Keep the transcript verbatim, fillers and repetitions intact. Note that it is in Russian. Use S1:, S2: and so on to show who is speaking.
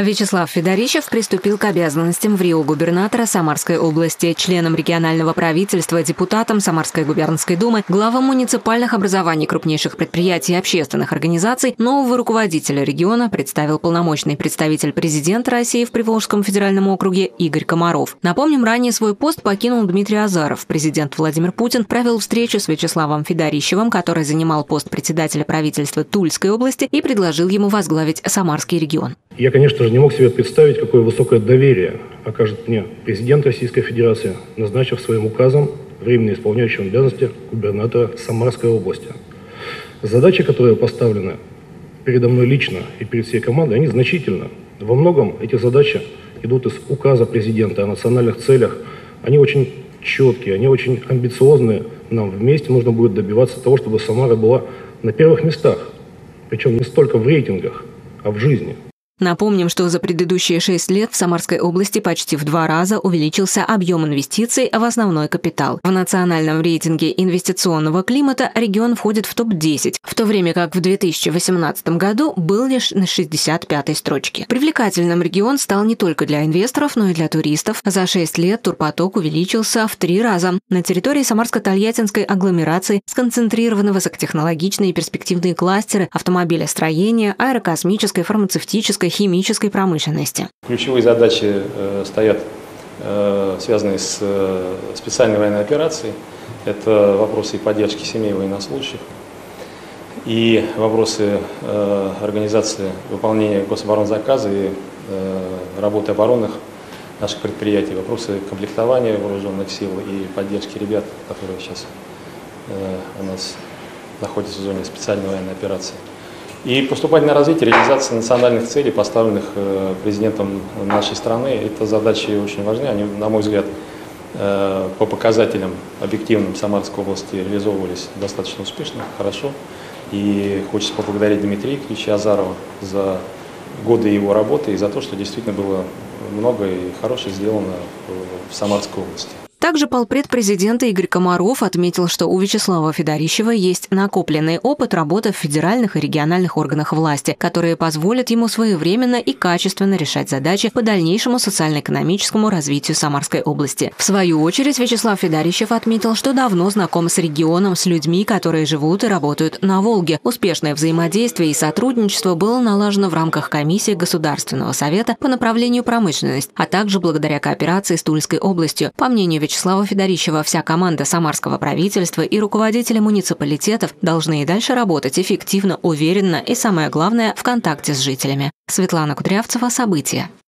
S1: Вячеслав Федорищев приступил к обязанностям в РИО губернатора Самарской области, членом регионального правительства, депутатом Самарской губернской думы, главам муниципальных образований крупнейших предприятий и общественных организаций. Нового руководителя региона представил полномочный представитель президента России в Приволжском федеральном округе Игорь Комаров. Напомним, ранее свой пост покинул Дмитрий Азаров. Президент Владимир Путин провел встречу с Вячеславом Федорищевым, который занимал пост председателя правительства Тульской области, и предложил ему возглавить Самарский регион.
S2: Я, конечно же, не мог себе представить, какое высокое доверие окажет мне президент Российской Федерации, назначив своим указом временно исполняющим обязанности губернатора Самарской области. Задачи, которые поставлены передо мной лично и перед всей командой, они значительны. Во многом эти задачи идут из указа президента о национальных целях. Они очень четкие, они очень амбициозные. Нам вместе нужно будет добиваться того, чтобы Самара была на первых местах. Причем не столько в рейтингах, а в жизни.
S1: Напомним, что за предыдущие шесть лет в Самарской области почти в два раза увеличился объем инвестиций в основной капитал. В национальном рейтинге инвестиционного климата регион входит в топ десять, в то время как в две тысячи восемнадцатом году был лишь на шестьдесят пятой строчке. Привлекательным регион стал не только для инвесторов, но и для туристов. За шесть лет турпоток увеличился в три раза. На территории Самарско-Тольяттинской агломерации сконцентрированы высокотехнологичные и перспективные кластеры автомобилестроения, аэрокосмической, фармацевтической, химической промышленности.
S3: Ключевые задачи э, стоят, э, связанные с э, специальной военной операцией. Это вопросы поддержки семей военнослужащих и вопросы э, организации выполнения гособоронзаказа и э, работы оборонных наших предприятий, вопросы комплектования вооруженных сил и поддержки ребят, которые сейчас э, у нас находятся в зоне специальной военной операции. И поступательное развитие, реализация национальных целей, поставленных э, президентом нашей страны, это задачи очень важны. Они, на мой взгляд, э, по показателям объективным Самарской области реализовывались достаточно успешно, хорошо. И хочется поблагодарить Дмитрия Игоревича Азарова за годы его работы и за то, что действительно было много и хорошего сделано в Самарской области.
S1: Также полпред президента Игорь Комаров отметил, что у Вячеслава Федорищева есть накопленный опыт работы в федеральных и региональных органах власти, которые позволят ему своевременно и качественно решать задачи по дальнейшему социально-экономическому развитию Самарской области. В свою очередь Вячеслав Федорищев отметил, что давно знаком с регионом, с людьми, которые живут и работают на Волге. Успешное взаимодействие и сотрудничество было налажено в рамках комиссии Государственного совета по направлению промышленность, а также благодаря кооперации с Тульской областью. По мнению Вячеслава Вячеслава Федорищева, вся команда самарского правительства и руководители муниципалитетов должны и дальше работать эффективно, уверенно и, самое главное, в контакте с жителями. Светлана Кудрявцева, События.